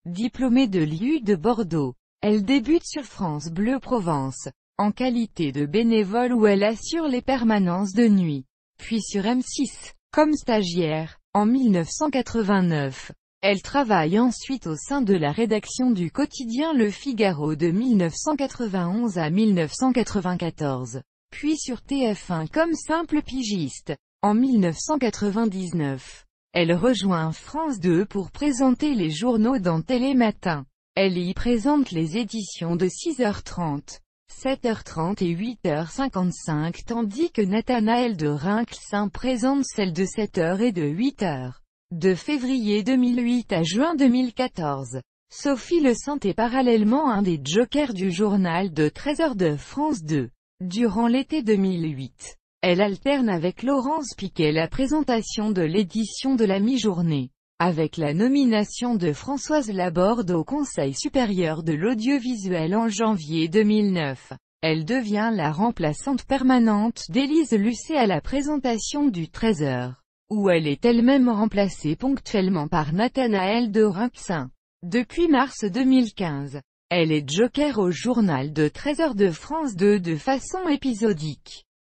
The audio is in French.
Diplômée de l'IU de Bordeaux, elle débute sur France Bleu Provence, en qualité de bénévole où elle assure les permanences de nuit. Puis sur M6, comme stagiaire, en 1989. Elle travaille ensuite au sein de la rédaction du quotidien Le Figaro de 1991 à 1994. Puis sur TF1 comme simple pigiste. En 1999, elle rejoint France 2 pour présenter les journaux dans Télématin. Elle y présente les éditions de 6h30, 7h30 et 8h55 tandis que Nathanaël de Rinxin présente celles de 7h et de 8h. De février 2008 à juin 2014. Sophie Le Saint est parallèlement un des jokers du journal de 13h de France 2. Durant l'été 2008, elle alterne avec Laurence Piquet la présentation de l'édition de la mi-journée. Avec la nomination de Françoise Laborde au Conseil supérieur de l'audiovisuel en janvier 2009, elle devient la remplaçante permanente d'Élise Lucet à la présentation du 13h, où elle est elle-même remplacée ponctuellement par Nathanaël de Rinxin. Depuis mars 2015, elle est joker au journal de 13h de France 2 de façon épisodique.